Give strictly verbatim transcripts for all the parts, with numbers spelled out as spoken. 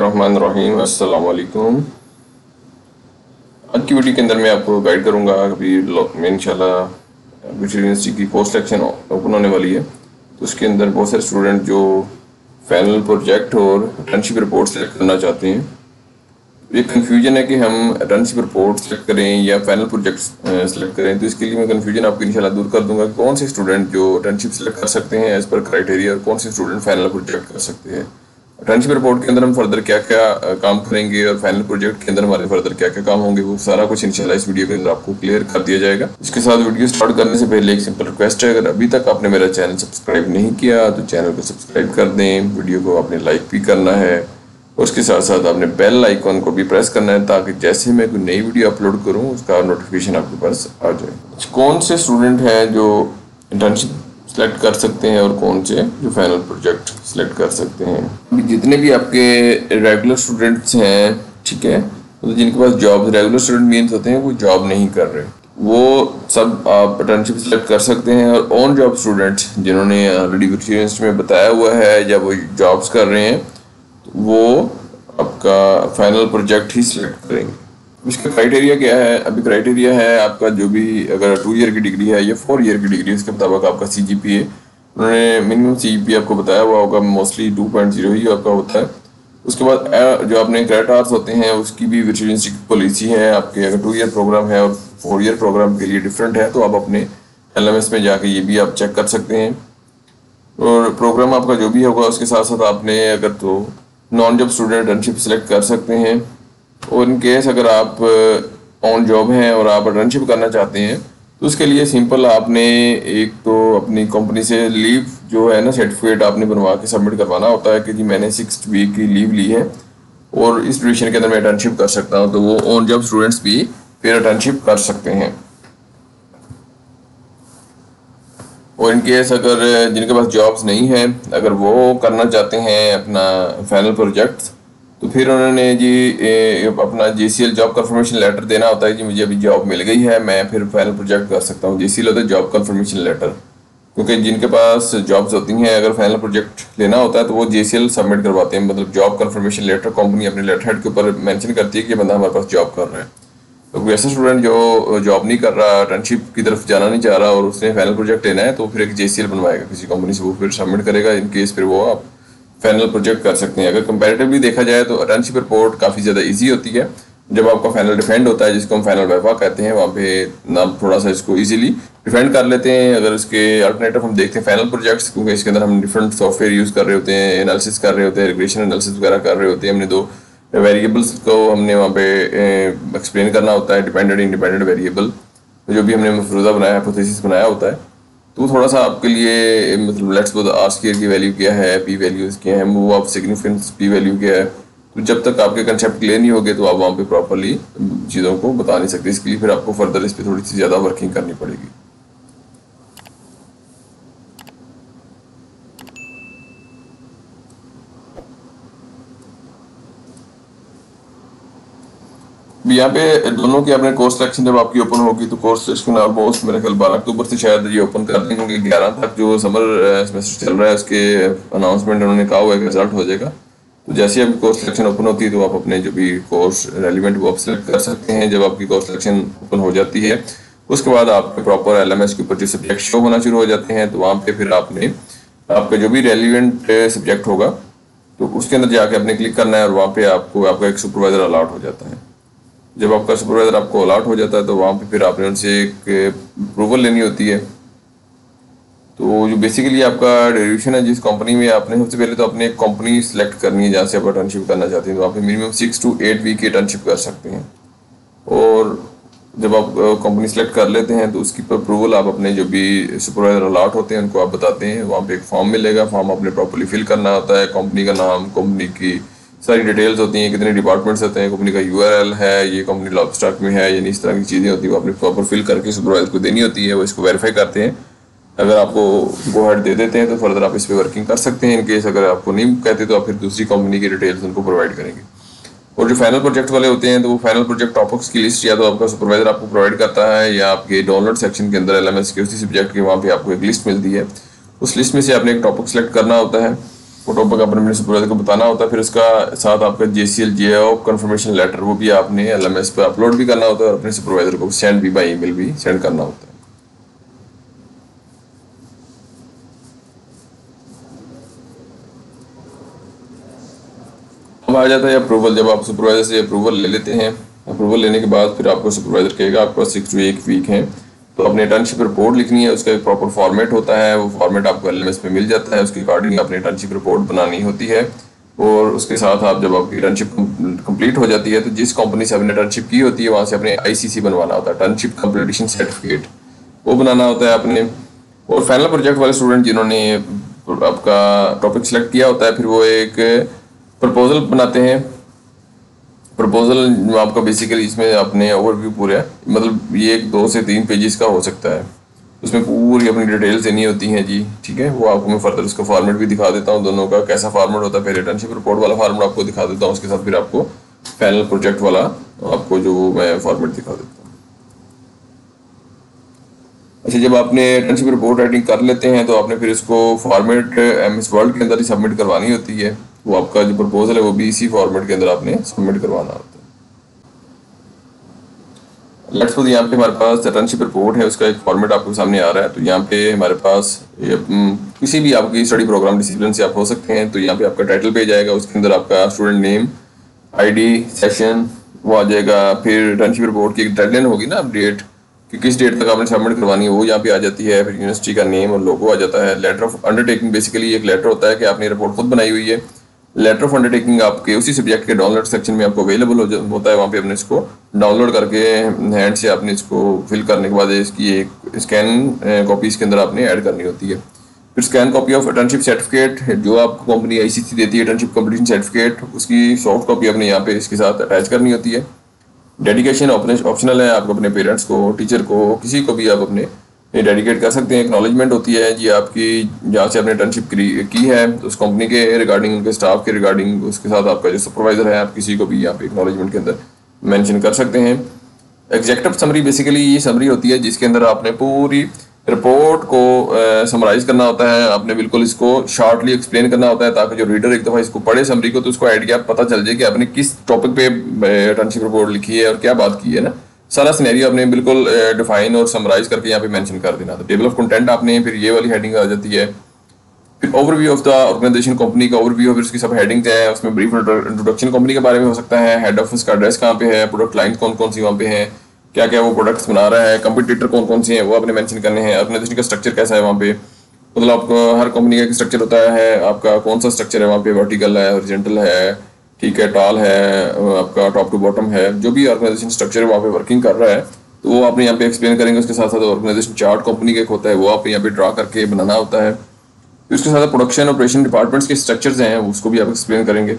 रहमानिर्रहीम। अस्सलाम वालेकुम। आज की वीडियो के अंदर मैं आपको गाइड करूंगा। अभी मैं इंशाल्लाह गुजरात यूनिवर्सिटी की कोर्स सिलेक्शन ओपन होने वाली है, तो उसके अंदर बहुत सारे स्टूडेंट जो फाइनल प्रोजेक्ट और इंटर्नशिप रिपोर्ट सेलेक्ट करना चाहते हैं। ये कन्फ्यूजन है कि हम इंटर्नशिप रिपोर्ट सेलेक्ट करें या फाइनल प्रोजेक्ट सेलेक्ट करें, तो इसके लिए मैं कन्फ्यूजन आपको इंशाल्लाह दूर कर दूंगा। कौन से स्टूडेंट जो इंटर्नशिप सेलेक्ट कर सकते हैं एज पर क्राइटेरिया और कौन से स्टूडेंट फाइनल प्रोजेक्ट कर सकते हैं। इंटर्नशिप रिपोर्ट के अंदर हम फर्दर क्या क्या काम करेंगे और फाइनल प्रोजेक्ट के अंदर हमारे फर्दर क्या क्या काम होंगे, वो सारा कुछ इंशाल्लाह इस वीडियो के अंदर आपको क्लियर कर दिया जाएगा। इसके साथ वीडियो स्टार्ट करने से पहले एक सिंपल रिक्वेस्ट है, अगर अभी तक आपने मेरा चैनल सब्सक्राइब नहीं किया तो चैनल को सब्सक्राइब कर दें, वीडियो को आपने लाइक भी करना है, उसके साथ साथ आपने बेल आइकॉन को भी प्रेस करना है ताकि जैसे मैं कोई नई वीडियो अपलोड करूं उसका नोटिफिकेशन आपके पास आ जाए। कौन से स्टूडेंट हैं जो इंटर्नशिप सेलेक्ट कर सकते हैं और कौन से जो फाइनल प्रोजेक्ट सेलेक्ट कर सकते हैं। जितने भी आपके रेगुलर स्टूडेंट्स हैं, ठीक है, तो जिनके पास जॉब, रेगुलर स्टूडेंट मीन्स होते हैं वो जॉब नहीं कर रहे, वो सब आप इंटर्नशिप सेलेक्ट कर सकते हैं। और ऑन जॉब स्टूडेंट्स जिन्होंने ऑलरेडी यूनिवर्सिटी में बताया हुआ है या वो जॉब्स कर रहे हैं, वो आपका फाइनल प्रोजेक्ट ही सिलेक्ट करेंगे। इसका क्राइटेरिया क्या है? अभी क्राइटेरिया है आपका जो भी, अगर टू ईयर की डिग्री है या फोर ईयर की डिग्री है, इसके मुताबिक आपका सी जी पी है, उन्होंने मिनिमम सी जी पी आपको बताया हुआ होगा, मोस्टली टू पॉइंट ज़ीरो ही आपका होता है। उसके बाद जो अपने क्रेडिट आवर्स होते हैं उसकी भी यूनिवर्सिटी की पॉलिसी है आपके, अगर टू ईयर प्रोग्राम है और फोर ईयर प्रोग्राम के लिए डिफरेंट है, तो आप अपने एल एम एस में जाके ये भी आप चेक कर सकते हैं। और प्रोग्राम आपका जो भी होगा उसके साथ साथ आपने अगर तो non job student internship select कर सकते हैं। और इन केस अगर आप ऑन जॉब हैं और आप इंटर्नशिप करना चाहते हैं तो उसके लिए सिंपल आपने एक तो अपनी कंपनी से लीव जो है ना सर्टिफिकेट आपने बनवा के सबमिट करवाना होता है कि जी मैंने सिक्स वीक की लीव ली है और इस ड्यूरेशन के अंदर मैं इंटर्नशिप कर सकता हूँ, तो वो ऑन जॉब स्टूडेंट्स भी फिर इंटर्नशिप कर सकते हैं। और इन केस अगर जिनके पास जॉब्स नहीं है, अगर वो करना चाहते हैं अपना फाइनल प्रोजेक्ट, तो फिर उन्होंने जी ए, अपना J C L job confirmation letter देना होता है कि मुझे अभी जॉब मिल गई है, मैं फिर फाइनल प्रोजेक्ट कर सकता हूँ। जे सी एल होता है जॉब कंफर्मेशन लेटर, क्योंकि जिनके पास जॉब्स होती हैं अगर फाइनल प्रोजेक्ट लेना होता है तो वो जे सी एल सबमिट करवाते हैं, मतलब जॉब कंफर्मेशन लेटर कंपनी अपने लेटर हेड के ऊपर मेंशन करती है कि बंदा हमारे पास जॉब कर रहा है। तो ऐसा स्टूडेंट जो जॉब नहीं कर रहा, इंटर्नशिप की तरफ जाना नहीं चाह रहा और उसने फाइनल प्रोजेक्ट लेना है, तो फिर एक जे सी एल बनवाएगा किसी कंपनी से, वो फिर सबमिट करेगा। इन केस फिर वो आप फाइनल प्रोजेक्ट कर सकते हैं। अगर कंपैरेटिवली देखा जाए तो इंटर्नशिप रिपोर्ट काफ़ी ज़्यादा इजी होती है। जब आपका फाइनल डिफेंड होता है, जिसको हम फाइनल वाइवा कहते हैं, वहाँ पे ना थोड़ा सा इसको इजीली डिफेंड कर लेते हैं। अगर इसके अल्टरनेटिव हम देखते हैं फाइनल प्रोजेक्ट्स, क्योंकि इसके अंदर हम डिफरेंट सॉफ्टवेयर यूज़ कर रहे होते हैं, एनालिसिस कर रहे होते हैं, रिग्रेशन एनालिसिस वगैरह कर रहे होते हैं, हमने दो वेरिएबल्स को हमने वहाँ पे एक्सप्लेन करना होता है, डिपेंडेंट इंडिपेंडेंट वेरिएबल, जो भी हमने मफरूज़ा बनाया, हाइपोथेसिस बनाया होता है। तो थोड़ा सा आपके लिए मतलब लेट्स सपोज आर स्क्वायर की वैल्यू क्या है, पी वैल्यूज़ क्या है, move of significance P value क्या है, तो जब तक आपके कंसेप्ट क्लियर नहीं होंगे तो आप वहाँ पे प्रॉपरली चीज़ों को बता नहीं सकते। इसके लिए फिर आपको फर्दर इस पर थोड़ी सी ज़्यादा वर्किंग करनी पड़ेगी। यहाँ पे दोनों की आपने कोर्स सिलेक्शन जब आपकी ओपन होगी तो कोर्स सिलेक्शन ऑलमोस्ट मेरे ख्याल बारह अक्टूबर से शायद ये ओपन कर देंगे, क्योंकि ग्यारह तक जो समर सेमेस्टर चल रहा है उसके अनाउंसमेंट उन्होंने कहा हुआ है कि रिजल्ट हो जाएगा। तो जैसे ही आपकी कोर्स सिलेक्शन ओपन होती है तो आप अपने जो भी कोर्स रेलिवेंट वो आप सेलेक्ट कर सकते हैं। जब आपकी कोर्स सिलेक्शन ओपन हो जाती है उसके बाद आपके प्रॉपर एल एम एस के ऊपर जो सब्जेक्ट शो होना शुरू हो जाते हैं, तो वहाँ पे फिर आपने आपका जो भी रेलिवेंट सब्जेक्ट होगा तो उसके अंदर जाके आपने क्लिक करना है और वहाँ पे आपको आपका एक सुपरवाइजर अलॉट हो जाता है। जब आपका सुपरवाइजर आपको अलॉट हो जाता है तो वहाँ पे फिर आपने उनसे एक अप्रूवल लेनी होती है। तो जो बेसिकली आपका ड्यूरेशन है जिस कंपनी में, आपने सबसे पहले तो अपने एक कंपनी सेलेक्ट करनी है जहाँ से आप इंटर्नशिप करना चाहते हैं, तो आप minimum six to eight week की इंटर्नशिप कर सकते हैं। और जब आप कंपनी सेलेक्ट कर लेते हैं तो उसकी अप्रूवल आप अपने जो भी सुपरवाइजर अलॉट होते हैं उनको आप बताते हैं। वहाँ पे एक फॉर्म मिलेगा, फॉर्म आपने प्रॉपरली फिल करना होता है, कंपनी का नाम, कंपनी की सारी डिटेल्स होती हैं, कितने डिपार्टमेंट्स होते हैं, कंपनी का यू आर एल है, ये कंपनी लॉब स्टॉक में है, यानी इस तरह की चीज़ें होती हैं, वो आपने प्रॉपर फिल करके सुपरवाइजर को देनी होती है। वो इसको वेरीफाई करते हैं, अगर आपको गो हेड दे देते हैं तो फर्दर आप इस पर वर्किंग कर सकते हैं। इन केस अगर आपको नहीं कहते तो आप फिर दूसरी कंपनी की डिटेल्स उनको प्रोवाइड करेंगे। और जो फाइनल प्रोजेक्ट वाले होते हैं तो वो फाइनल प्रोजेक्ट टॉपिक्स की लिस्ट या तो आपका सुपरवाइजर आपको प्रोवाइड करता है, या आपके डाउनलोड सेक्शन के अंदर एल एम एस के उसी सब्जेक्ट के वहाँ पे आपको एक लिस्ट मिलती है, उस लिस्ट में से आपने एक टॉपिक सेलेक्ट करना होता है। वो टॉपिक आपने अपने सुपरवाइजर को बताना होता है। फिर उसका साथ आपका J C L J O confirmation letter वो भी आपने एल एम एस पे अपलोड भी करना होता है और अपने सुपरवाइजर को सेंड भी बाई ईमेल भी सेंड करना होता है। अब आ जाता है अप्रूवल। जब आप सुपरवाइजर से अप्रूवल ले लेते हैं, अप्रूवल लेने के बाद फिर आपको सुपरवाइजर कहेगा आपके पास सिक्स टू एक वीक है तो अपनी इंटर्नशिप रिपोर्ट लिखनी है। उसका एक प्रॉपर फॉर्मेट होता है, वो फॉर्मेट आपको एल एम एस पे मिल जाता है। उसके अकॉर्डिंग अपनी इंटर्नशिप रिपोर्ट बनानी होती है और उसके साथ आप जब आपकी इंटर्नशिप कंप्लीट हो जाती है तो जिस कंपनी से आपने इंटर्नशिप की होती है वहाँ से अपने आई सी सी बनवाना होता है, इंटर्नशिप कंप्लीशन सर्टिफिकेट, वो बनाना होता है आपने। और फाइनल प्रोजेक्ट वाले स्टूडेंट जिन्होंने आपका टॉपिक सेलेक्ट किया होता है फिर वो एक प्रपोजल बनाते हैं। प्रपोजल आपका बेसिकली इसमें अपने ओवरव्यू पूरा है, मतलब ये एक दो से तीन पेजेस का हो सकता है, उसमें पूरी अपनी डिटेल्स देनी होती हैं जी, ठीक है। वो आपको मैं फर्दर उसका फॉर्मेट भी दिखा देता हूँ, दोनों का कैसा फॉर्मेट होता है। पहले इंटर्नशिप रिपोर्ट वाला फॉर्मेट आपको दिखा देता हूँ, उसके साथ फिर आपको फाइनल प्रोजेक्ट वाला आपको जो मैं फॉर्मेट दिखा देता हूँ। अच्छा, जब आपने इंटर्नशिप रिपोर्ट राइटिंग कर लेते हैं तो आपने फिर इसको फॉर्मेट एम एस वर्ड के अंदर ही सबमिट करवानी होती है। वो आपका जो प्रपोजल है वो भी इसी फॉर्मेट के अंदर आपने सबमिट करवाना होता है। लेट्स सपोज यहाँ पे हमारे पास इंटर्नशिप रिपोर्ट है, उसका एक फॉर्मेट आपके सामने आ रहा है। तो यहाँ पे हमारे पास ये, किसी भी आपकी स्टडी प्रोग्राम डिसिप्लिन से आप हो सकते हैं। तो यहाँ पे आपका टाइटल पेज आएगा, उसके अंदर आपका स्टूडेंट नेम, आईडी, सेशन वो आ जाएगा। फिर इंटर्नशिप रिपोर्ट की एक डेडलाइन होगी ना, अपडेट कि किस डेट तक आपने सबमिट करवानी है वो यहाँ पे आ जाती है। फिर यूनिवर्सिटी का नेम और लोगो आ जाता है। लेटर ऑफ अंडरटेकिंग बेसिकली एक लेटर होता है कि आपने रिपोर्ट खुद बनाई हुई है। लेटर ऑफ अंडरटेकिंग आपके उसी सब्जेक्ट के डाउनलोड सेक्शन में आपको अवेलेबल हो होता है, वहाँ पे अपने इसको डाउनलोड करके हैंड से आपने इसको फिल करने के बाद इसकी एक स्कैन कॉपी इसके अंदर आपने ऐड करनी होती है। फिर scan copy of internship certificate जो आपको कंपनी आई सी सी देती है, इंटर्नशिप कंप्लीशन सर्टिफिकेट, उसकी सॉफ्ट कॉपी अपने यहाँ पे इसके साथ अटैच करनी होती है। डेडिकेशन ऑप्शनल है, आपको अपने पेरेंट्स को, टीचर को, किसी को भी आप अपने डेडिकेट कर सकते हैं। एक्नॉलेजमेंट होती है जी आपकी जहाँ से आपने इंटर्नशिप की है तो उस कंपनी के रिगार्डिंग, उनके स्टाफ के रिगार्डिंग, उसके साथ आपका जो सुपरवाइजर है आप किसी को भी यहाँ पे एक्नॉलेजमेंट के अंदर मेंशन कर सकते हैं। एग्जेक्टिव समरी बेसिकली ये समरी होती है जिसके अंदर आपने पूरी रिपोर्ट को समराइज करना होता है। आपने बिल्कुल इसको शॉर्टली एक्सप्लेन करना होता है ताकि जो रीडर एक दफ़ा इसको पढ़े समरी को तो उसको आइडिया पता चल जाए कि आपने किस टॉपिक पे इंटर्नशिप रिपोर्ट लिखी है और क्या बात की है ना। सारा सिनेरियो आपने बिल्कुल डिफाइन और समराइज करके यहाँ पे मेंशन कर देना। तो टेबल ऑफ कंटेंट आपने फिर ये वाली हेडिंग आ जाती है। फिर overview of the organisation, company का ओवरव्यू, फिर उसकी सब हेडिंग्स हैं, उसमें ब्रीफ इंट्रोडक्शन कंपनी के बारे में हो सकता है, हेड ऑफिस का एड्रेस कहाँ पे है, प्रोडक्ट लाइन कौन कौन सी वहाँ पे है, क्या क्या वो प्रोडक्ट्स बना रहा है, कंपटीटर कौन कौन से हैं वो आपने मेंशन करने हैं, ऑर्गेनाइजेशन का स्ट्रक्चर कैसा है वहाँ पे, मतलब आपको हर कंपनी का एक स्ट्रक्चर होता है, आपका कौन सा स्ट्रक्चर है वहाँ पे, वर्टिकल है, हॉरिजॉन्टल है, ठीक है, टॉल है, आपका टॉप टू बॉटम है, जो भी ऑर्गेनाइजेशन स्ट्रक्चर वहाँ पे वर्किंग कर रहा है तो वो आपने यहाँ पे एक्सप्लेन करेंगे। उसके साथ साथ ऑर्गेनाइजेशन चार्ट कंपनी का एक होता है वो आप यहाँ पे ड्रा करके बनाना होता है। फिर उसके साथ प्रोडक्शन ऑपरेशन डिपार्टमेंट्स के स्ट्रक्चर्स हैं उसको भी आप एक्सप्लेन करेंगे।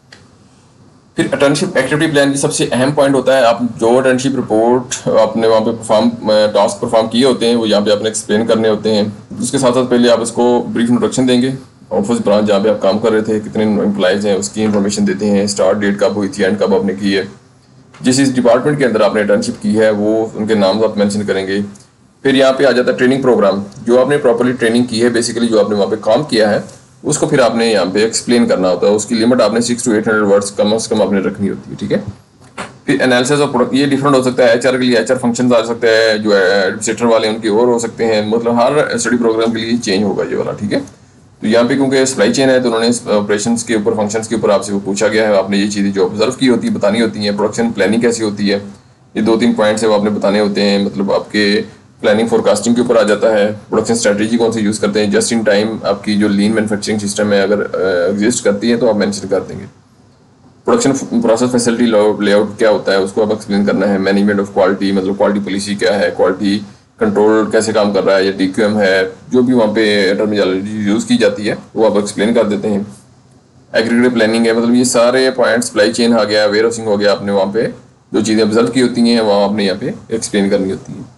फिर इंटर्नशिप एक्टिविटी प्लान की सबसे अहम पॉइंट होता है, आप जो इंटर्नशिप रिपोर्ट आपने वहाँ पे परफॉर्म टास्क परफॉर्म किए होते हैं वो यहाँ पे आपने एक्सप्लेन करने होते हैं। उसके साथ साथ पहले आप इसको ब्रीफ इंट्रोडक्शन देंगे, ऑफिस ब्रांच जहाँ पे आप काम कर रहे थे, कितने एम्प्लॉयज़ हैं उसकी इन्फॉर्मेशन देते हैं, स्टार्ट डेट कब हुई थी, एंड कब आपने की है, जिस इस डिपार्टमेंट के अंदर आपने इंटर्नशिप की है वो उनके नाम आप मेंशन करेंगे। फिर यहाँ पे आ जाता है ट्रेनिंग प्रोग्राम, जो आपने प्रॉपर्ली ट्रेनिंग की है, बेसिकली जो आपने वहाँ पे काम किया है उसको फिर आपने यहाँ पे एक्सप्लेन करना होता है। उसकी लिमिट आपने six to eight hundred words कम से कम आपने रखनी होती है, ठीक है। फिर एनालिसिस ऑफ प्रोडक्ट, ये डिफरेंट हो सकता है, एचआर के लिए एचआर फंक्शंस आ सकते हैं, जो एडमिनिस्ट्रेटर वाले उनके और हो सकते हैं, मतलब हर स्टडी प्रोग्राम के लिए चेंज होगा ये वाला, ठीक है। तो यहाँ पे क्योंकि सप्लाई चेन है तो उन्होंने ऑपरेशंस के ऊपर, फंक्शंस के ऊपर आपसे वो पूछा गया है, आपने ये चीज़ें जो ऑब्जर्व की होती है बतानी होती हैं। प्रोडक्शन प्लानिंग कैसी होती है, ये दो तीन पॉइंट्स है वो आपने बताने होते हैं, मतलब आपके प्लानिंग फोरकास्टिंग के ऊपर आ जाता है। प्रोडक्शन स्ट्रेटजी कौन सी यूज़ करते हैं, जस्ट इन टाइम आपकी जो लीन मैन्युफैक्चरिंग सिस्टम है अगर एग्जिस्ट करती है तो आप मेंशन कर देंगे। प्रोडक्शन प्रोसेस फैसिलिटी लेआउट क्या होता है उसको आप एक्सप्लेन करना है। मैनेजमेंट ऑफ क्वालिटी, मतलब क्वालिटी पॉलिसी क्या है, क्वालिटी कंट्रोल कैसे काम कर रहा है, या डी क्यू एम है, जो भी वहाँ पे टर्मिनोलॉजी यूज़ की जाती है वो आप एक्सप्लेन कर देते हैं। एग्रीगेटिव प्लानिंग है, मतलब ये सारे पॉइंट्स, सप्लाई चेन आ गया, वेयर हाउसिंग हो गया, आपने वहाँ पे जो चीज़ें ऑब्जर्व की होती हैं वहाँ आपने यहाँ पे एक्सप्लेन करनी होती है।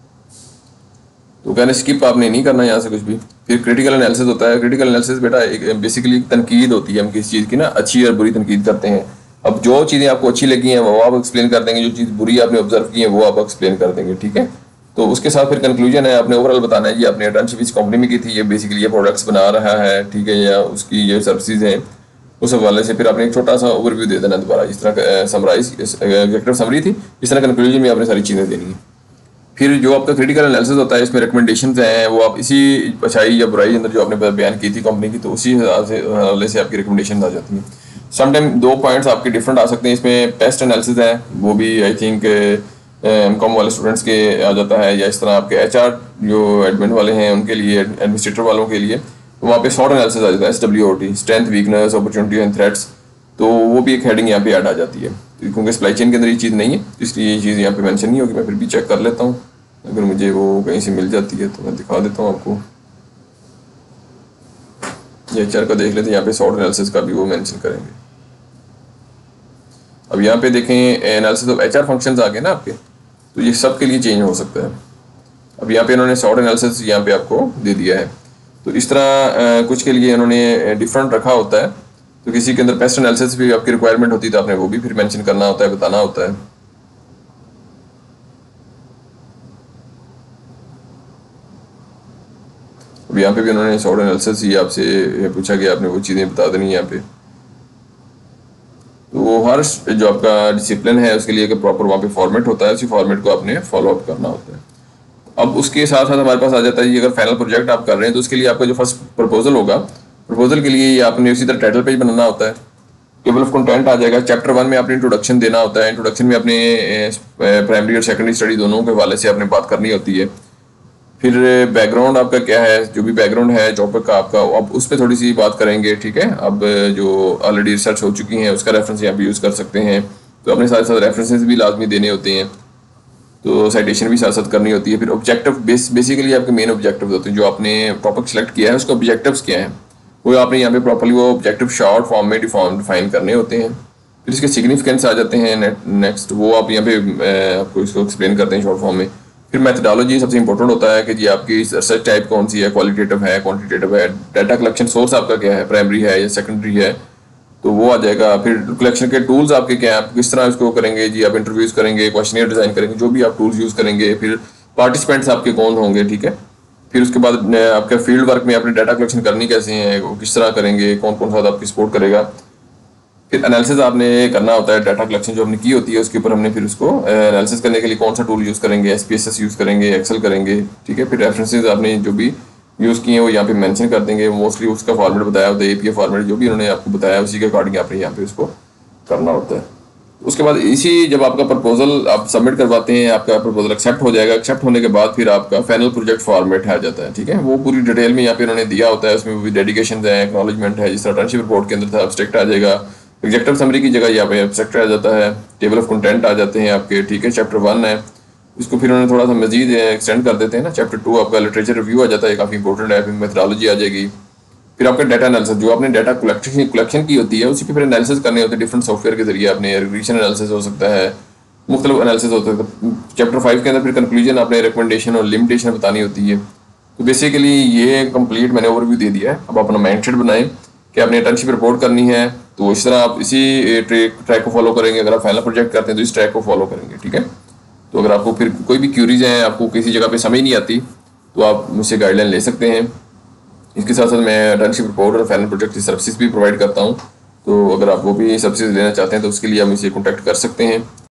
तो कहने स्किप आपने नहीं करना यहाँ से कुछ भी। फिर क्रिटिकल एनालिसिस होता है। क्रिटिकल एनालिसिस बेटा एक बेसिकली तनकीद होती है, हम किसी चीज़ की ना अच्छी और बुरी तनकीद करते हैं। अब जो चीज़ें आपको अच्छी लगी हैं वो आप एक्सप्लेन कर देंगे, जो चीज़ बुरी आपने ऑब्जर्व की है वो आप एक्सप्लेन कर देंगे, ठीक है। तो उसके साथ फिर कंक्लूजन है, आपने ओवरऑल बताना है जी आपने इंटर्नशिप इस कंपनी में की थी, ये बेसिकली ये प्रोडक्ट्स बना रहा है, ठीक है, या उसकी ये सर्विसेज हैं, उस हवाले से फिर आपने एक छोटा सा ओवरव्यू दे देना दोबारा, जिस तरह समराइज एग्जेक्टिव समरी थी, इस तरह कंक्लूजन में आपने सारी चीज़ें देनी है। फिर जो आपका क्रिटिकल एनालिसिस होता है, इसमें रिकमेंडेशंस हैं, वो आप इसी अच्छाई या बुराई अंदर जो आपने बयान की थी कंपनी की, तो उसी हवाले से आपकी रिकमेंडेशन आ जाती हैं। समटाइम दो पॉइंट्स आपके डिफरेंट आ सकते हैं इसमें, पेस्ट एनालिसिस है, वो भी आई थिंक एम कॉम वाले स्टूडेंट्स के आ जाता है, या इस तरह आपके एच आर जो एडमिन वाले हैं उनके लिए, एडमिनिस्ट्रेटर वालों के लिए, तो वहाँ पे शॉर्ट एनालिसिस आ जाता है, S W O T, strength, weakness, opportunity and threats, तो वो भी एक हेडिंग यहाँ पे ऐड आ जाती है। तो क्योंकि सप्लाई चेन के अंदर ये चीज़ नहीं है, इसलिए ये चीज़ यहाँ पे मेंशन नहीं होगी, मैं फिर भी चेक कर लेता हूँ, अगर मुझे वो कहीं से मिल जाती है तो मैं दिखा देता हूँ आपको। ये एच आर का देख लेते हैं, यहाँ पे शॉर्ट एनालिसिस का भी वो मेंशन करेंगे। अब यहाँ पे देखें analysis of H R functions आ गए ना आपके, तो ये सब के लिए चेंज हो सकता है। अब यहाँ पे इन्होंने शॉर्ट एनालिसिस यहाँ पे आपको दे दिया है, तो इस तरह कुछ के लिए इन्होंने डिफरेंट रखा होता है, तो किसी के अंदर पेस्ट एनालिसिस भी आपकी रिक्वायरमेंट होती है, तो आपने वो भी फिर मेंशन करना होता है, बताना होता है। अब यहाँ पे भी उन्होंने शॉर्ट एनालिसिस ही आपसे पूछा कि आपने वो चीज़ें बता देनी है यहाँ पे। तो हर जो आपका डिसिप्लिन है उसके लिए एक प्रॉपर वहाँ पे फॉर्मेट होता है, उसी फॉर्मेट को आपने फॉलो अप करना होता है। अब उसके साथ साथ हमारे पास आ जाता है, अगर फाइनल प्रोजेक्ट आप कर रहे हैं तो उसके लिए आपका जो फर्स्ट प्रपोजल होगा, प्रपोजल के लिए आपने उसी तरह टाइटल पेज बनाना होता है, टेबल ऑफ कंटेंट आ जाएगा, चैप्टर वन में आपने इंट्रोडक्शन देना होता है, इंट्रोडक्शन में अपने प्राइमरी और सेकेंडरी स्टडी दोनों के हवाले से आपने बात करनी होती है। फिर बैकग्राउंड आपका क्या है, जो भी बैकग्राउंड है जॉब का आपका, अब उस पर थोड़ी सी बात करेंगे, ठीक है। अब जो ऑलरेडी रिसर्च हो चुकी हैं उसका रेफरेंस यहाँ पे यूज़ कर सकते हैं, तो अपने साथ साथ रेफरेंसेस भी लाजमी देने होते हैं, तो साइटेशन भी साथ साथ करनी होती है। फिर ऑब्जेक्टिव बेस बेसिकली आपके मेन ऑब्जेक्टिव होते हैं, जो आपने टॉपिक सेलेक्ट किया है उसके ऑब्जेक्टिव्स क्या हैं, वो आपने यहाँ पे प्रॉपर्ली वो ऑब्जेक्टिव शॉर्ट फॉर्म में डिफॉर्म डिफाइन करने होते हैं। फिर इसके सिग्निफिकेंस आ जाते हैं नेक्स्ट, वो आप यहाँ पे आपको इसको एक्सप्लेन करते हैं शॉर्ट फॉर्म में। फिर मेथडोलॉजी सबसे इंपॉर्टेंट होता है कि जी आपकी रिसर्च टाइप कौन सी है, क्वालिटेटिव है, क्वांटिटेटिव है, डाटा कलेक्शन सोर्स आपका क्या है, प्राइमरी है या सेकेंडरी है, तो वो आ जाएगा। फिर कलेक्शन के टूल्स आपके क्या हैं, आप किस तरह इसको करेंगे जी, आप इंटरव्यूज करेंगे, क्वेश्चनियर डिजाइन करेंगे, जो भी आप टूल्स यूज़ करेंगे। फिर पार्टिसिपेंट्स आपके कौन होंगे, ठीक है। फिर उसके बाद आपके फील्ड वर्क में आपने डाटा कलेक्शन करनी कैसे है, वो किस तरह करेंगे, कौन कौन सा आपकी सपोर्ट करेगा। फिर एनालिसिस आपने करना होता है, डाटा कलेक्शन जो हमने की होती है उसके ऊपर हमने फिर उसको एनालिसिस करने के लिए कौन सा टूल यूज़ करेंगे, S P S S use करेंगे, एक्सेल करेंगे, ठीक है। फिर रेफरेंसेज आपने जो भी यूज़ किए हैं वो यहाँ पे मेंशन कर देंगे, मोस्टली उसका फॉर्मेट बताया होता है, एपीए फॉर्मेट जो भी उन्होंने आपको बताया उसी के अकॉर्डिंग आपने यहाँ पे उसको करना होता है। उसके बाद इसी जब आपका प्रपोजल आप सबमिट करवाते हैं, आपका प्रपोजल एक्सेप्ट हो जाएगा, एक्सेप्ट होने के बाद फिर आपका फाइनल प्रोजेक्ट फॉर्मेट आ जाता है, ठीक है। वो पूरी डिटेल में यहाँ पे उन्होंने दिया होता है, उसमें भी डेडिकेशन है, एक्नॉलेजमेंट है, जिस तरह इंटर्नशिप रिपोर्ट के अंदर था एब्स्ट्रैक्ट आ जाएगा, एग्जेक्टिव समरी की जगह यहाँ पे एब्स्ट्रैक्ट आ जाता है, टेबल ऑफ कंटेंट आ जाते हैं आपके, ठीक है। चैप्टर वन है, इसको फिर उन्होंने थोड़ा सा मजीद एक्सटेंड कर देते हैं ना, चैप्टर टू आपका लिटरेचर रिव्यू आ जाता है, काफ़ी इंपॉर्टेंट है। फिर मेथडोलॉजी आ जाएगी, फिर आपका डाटा एनालिसिस, जो आपने डाटा कलेक्शन कलेक्शन की होती है उसी की फिर एनालिसिस करने होते हैं डिफरेंट सॉफ्टवेयर के जरिए, आपने रिग्रेशन एनालिसिस हो सकता है, मुख्तलिफ एनालिसिस होता है। चैप्टर फाइव के अंदर फिर कंक्लूजन आपने रिकमेंडेशन और लिमिटेशन बतानी होती है। तो बेसिकली ये कंप्लीट मैंने ओवरव्यू दे दिया है। अब अपना माइंडसेट बनाएं कि आपने इंटर्नशिप रिपोर्ट करनी है, तो इस तरह आप इसी ट्रैक ट्रैक को फॉलो करेंगे। अगर आप फाइनल प्रोजेक्ट करते हैं तो इस ट्रैक को फॉलो करेंगे, ठीक है। तो अगर आपको फिर कोई भी क्यूरीज हैं, आपको किसी जगह पे समझ नहीं आती, तो आप मुझसे गाइडलाइन ले सकते हैं। इसके साथ साथ मैं इंटर्नशिप रिपोर्ट और फाइनल प्रोजेक्ट की सर्विसेज भी प्रोवाइड करता हूँ, तो अगर आप वो भी सर्विसेज लेना चाहते हैं तो उसके लिए आप मुझसे कॉन्टैक्ट कर सकते हैं।